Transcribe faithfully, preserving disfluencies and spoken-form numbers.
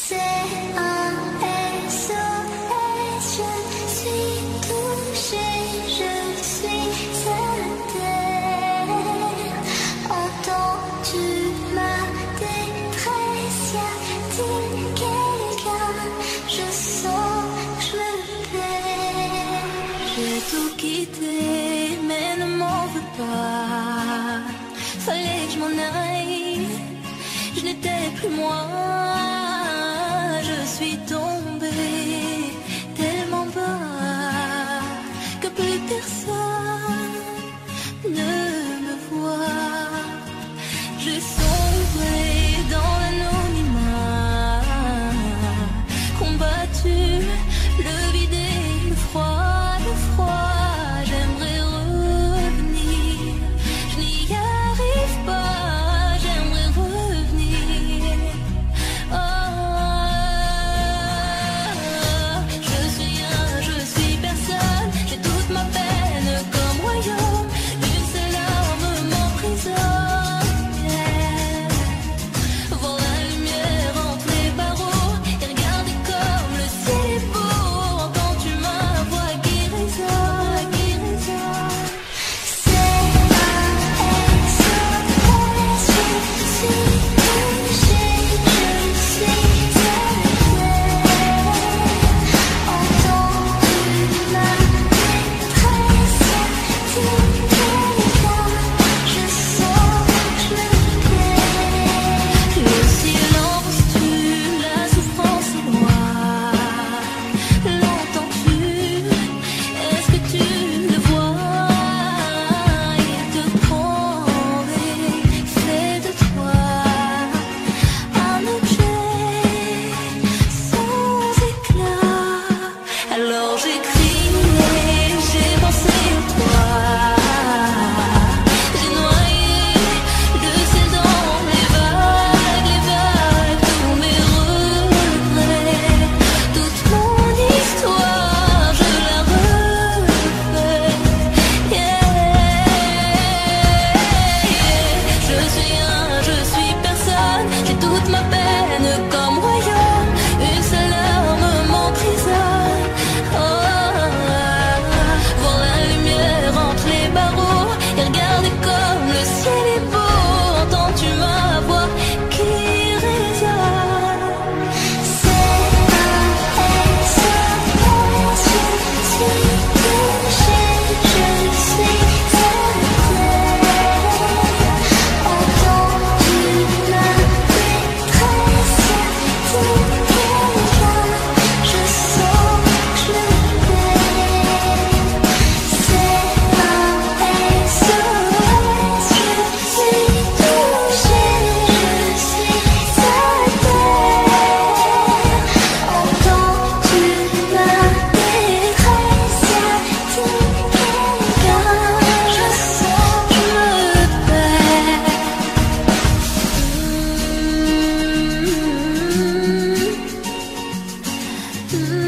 C'est un S O S, je suis touchée, je suis cette terre. Entends-tu ma détresse? Y a-t-il quelqu'un? Je sens que je me perds. J'ai tout quitté, mais ne m'en veux pas. Fallait que je m'en aille, je n'étais plus moi. Je suis tombée tellement bas que plus personne ne me voit. J'ai sombré dans l'anonymat, combattu le vide et le froid, le froid. J'aimerais revenir, je n'y arrive pas. J'aimerais revenir. Oh, je suis un, je suis personne. J'ai toute ma peine comme royaume. Une seule arme m'emprisonne. Voir la lumière entre les barreaux et regarder comme le ciel est beau. Entends-tu ma voix qui résonne, qui résonne? C'est un S O S, je suis touchée, je suis cette terre. Entends-tu ma détresse? Y a-t-il quelqu'un? Je sens que je me perds. Le silence tue, la souffrance est noire. L'entends-tu? Est-ce que tu le vois? Il te prendrait, fait de toi un objet sans éclat. Alors j'ai crié, j'ai pensé à toi. J'ai noyé le ciel dans les vagues, les vagues, tous mes regrets, toute mon histoire, je la refais. Yeah. Je suis un, je suis personne, j'ai toute ma peine comme royaume. Une seule arme m'emprisonne. Oh, voir la lumière entre les barreaux et regarder comme le ciel est beau. Entends-tu ma voix qui résonne? C'est un S O S, je suis touchée, je suis cette terre. Entends-tu ma détresse? Y a-t-il quelqu'un? Je sens que je me perds. C'est un S O S, je suis touchée, je suis cette terre. Entends-tu ma détresse? Y a-t-il quelqu'un? Je sens que je me perds. Mm. Mm.